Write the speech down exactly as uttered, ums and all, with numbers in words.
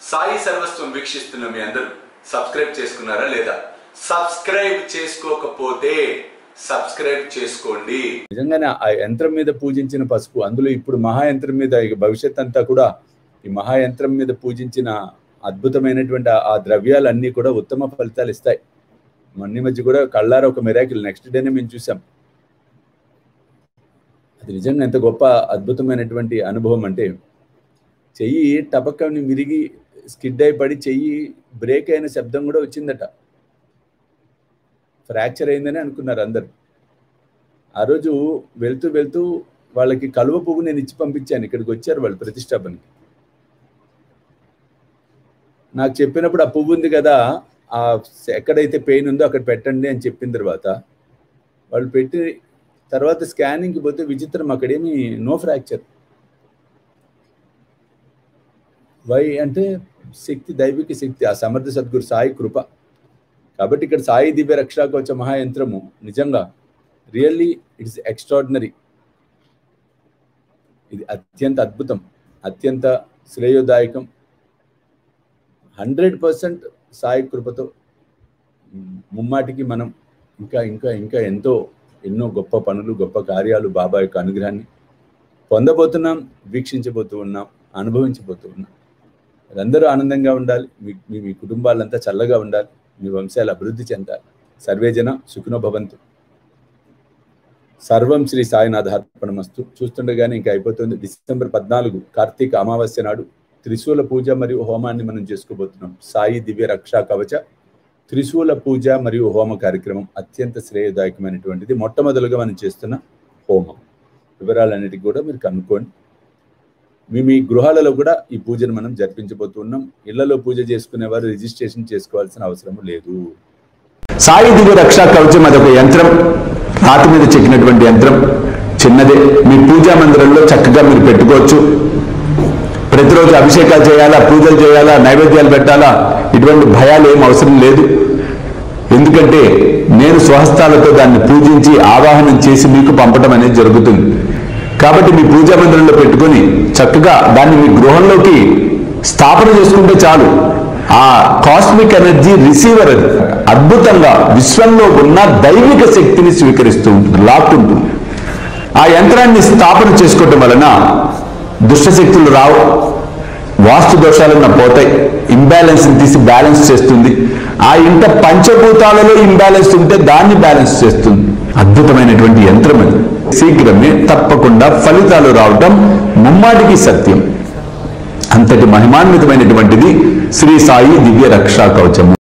సాయి సర్వస్వం వీక్షిస్తున్న మీ అందరూ సబ్స్క్రైబ్ చేసుకున్నారా లేదా? సబ్స్క్రైబ్ చేసుకోకపోతే సబ్స్క్రైబ్ చేసుకోండి. నిజంగానే ఆ యంత్రం మీద పూజించిన పసుపు, అందులో ఇప్పుడు మహాయంత్రం మీద భవిష్యత్ అంతా కూడా ఈ మహాయంత్రం మీద పూజించిన అద్భుతమైనటువంటి ఆ ద్రవ్యాలన్నీ కూడా ఉత్తమ ఫలితాలు ఇస్తాయి. మొన్న మధ్య కూడా కళ్ళారా ఒక మిరాకిల్ నెక్స్ట్ డేనే మేము చూసాం. అది నిజంగా ఎంత గొప్ప అద్భుతమైనటువంటి అనుభవం అంటే, చెయ్యి టపక్కని విరిగి స్కిడ్ అయి పడి చెయ్యి బ్రేక్ అయిన శబ్దం కూడా వచ్చిందట. ఫ్రాక్చర్ అయిందని అనుకున్నారు అందరు. ఆ రోజు వెళ్తూ వెళ్తూ వాళ్ళకి కలువ పువ్వు నేను ఇచ్చి పంపించాను. ఇక్కడికి వచ్చారు వాళ్ళు ప్రతిష్టాపనకి. నాకు చెప్పినప్పుడు ఆ పువ్వు ఉంది కదా, ఆ ఎక్కడైతే పెయిన్ ఉందో అక్కడ పెట్టండి అని చెప్పిన తర్వాత వాళ్ళు పెట్టి తర్వాత స్కానింగ్కి పోతే విచిత్రం, అక్కడేమి నో ఫ్రాక్చర్. వై అంటే శక్తి, దైవిక శక్తి, ఆ సమర్థ సద్గురు సాయి కృప. కాబట్టి ఇక్కడ సాయి దివ్య రక్షా కవచ మహాయంత్రము నిజంగా రియల్లీ ఇట్స్ ఎక్స్ట్రాడినరీ. ఇది అత్యంత అద్భుతం, అత్యంత శ్రేయోదాయకం. హండ్రెడ్ పర్సెంట్ సాయి కృపతో ముమ్మాటికి మనం ఇంకా ఇంకా ఇంకా ఎంతో ఎన్నో గొప్ప పనులు, గొప్ప కార్యాలు బాబా యొక్క అనుగ్రహాన్ని పొందబోతున్నాం, వీక్షించబోతూ ఉన్నాం, అనుభవించబోతూ ఉన్నాం. అందరూ ఆనందంగా ఉండాలి, మీ మీ కుటుంబాలంతా చల్లగా ఉండాలి, మీ వంశాలు అభివృద్ధి చెందాలి. సర్వేజన సుఖినో భవంతు. సర్వం శ్రీ సాయినాథార్పణమస్తు. చూస్తుండగానే ఇంకా అయిపోతుంది. డిసెంబర్ పద్నాలుగు కార్తీక అమావాస్య నాడు త్రిశూల పూజ మరియు హోమాన్ని మనం చేసుకోబోతున్నాం. సాయి దివ్య రక్షా కవచ త్రిశూల పూజ మరియు హోమ కార్యక్రమం అత్యంత శ్రేయదాయకమైనటువంటిది. మొట్టమొదలుగా మనం చేస్తున్న హోమం వివరాలన్నిటికీ కూడా మీరు కనుక్కోండి. మీ మీ గృహాలలో కూడా ఈ పూజను మనం జరిపించబోతున్నాం. ఇళ్లలో పూజ చేసుకునేవారు రిజిస్ట్రేషన్ చేసుకోవాల్సిన అవసరం లేదు. సాయి దివ్య రక్షా కవచం అదొక యంత్రం, రాతి మీద చెక్కినటువంటి యంత్రం, చిన్నదే. మీ పూజా మందిరంలో చక్కగా మీరు పెట్టుకోవచ్చు. ప్రతిరోజు అభిషేకాలు చేయాలా, పూజలు చేయాలా, నైవేద్యాలు పెట్టాలా, ఇటువంటి భయాలు ఏం అవసరం లేదు. ఎందుకంటే నేను స్వహస్తాలతో దాన్ని పూజించి ఆవాహనం చేసి మీకు పంపడం అనేది జరుగుతుంది. కాబట్టి మీ పూజా మందిరంలో పెట్టుకొని చక్కగా దాన్ని మీ గృహంలోకి స్థాపన చేసుకుంటే చాలు. ఆ కాస్మిక్ ఎనర్జీ రిసీవర్ అది అద్భుతంగా విశ్వంలో ఉన్న దైవిక శక్తిని స్వీకరిస్తూ ఉంటుంది, లాక్కుంటుంది. ఆ యంత్రాన్ని స్థాపన చేసుకోవటం వలన దుష్టశక్తులు రావు, వాస్తు దోషాలన్న పోతాయి, ఇంబ్యాలెన్స్ తీసి బ్యాలెన్స్ చేస్తుంది. ఆ ఇంట పంచభూతాలలో ఇంబ్యాలెన్స్ ఉంటే దాన్ని బ్యాలెన్స్ చేస్తుంది. అద్భుతమైనటువంటి యంత్రం అది. శీఘ్రమే తప్పకుండా ఫలితాలు రావటం ముమ్మాటికి సత్యం. అంతటి మహిమాన్వితమైనటువంటిది శ్రీ సాయి దివ్య రక్షా కవచము.